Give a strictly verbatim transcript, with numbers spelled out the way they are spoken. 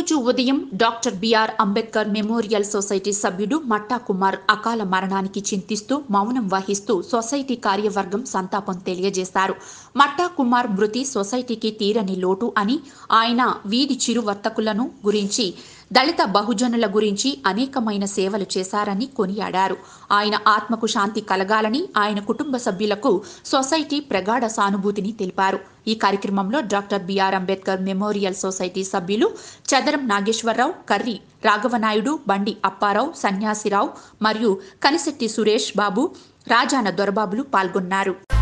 ఈరోజు ఉదయం doctor BR Ambedkar memorial society సభ్యుడు మట్టా కుమార్ అకాల మరణానికి చింతిస్తూ మౌనం వహిస్తూ సొసైటీ కార్యవర్గం సంతాపం తెలియజేశారు. మట్టా కుమార్ మృతి సొసైటీకి తీరని లోటు అని, ఆయన వీధి చిరు వర్తకులను గురించి, దళిత బహుజనుల గురించి అనేకమైన సేవలు చేశారని కొనియాడారు. ఆయన ఆత్మకు శాంతి కలగాలని ఆయన కుటుంబ సభ్యులకు సొసైటీ ప్రగాఢ సానుభూతిని తెలిపారు. ఈ కార్యక్రమంలో doctor BR Ambedkar memorial society సభ్యులు చదరం నాగేశ్వరరావు, కర్రి రాఘవనాయుడు, బండి అప్పారావు, సన్యాసిరావు మరియు కనిశెట్టి సురేష్ బాబు, రాజాన దొరబాబులు పాల్గొన్నారు.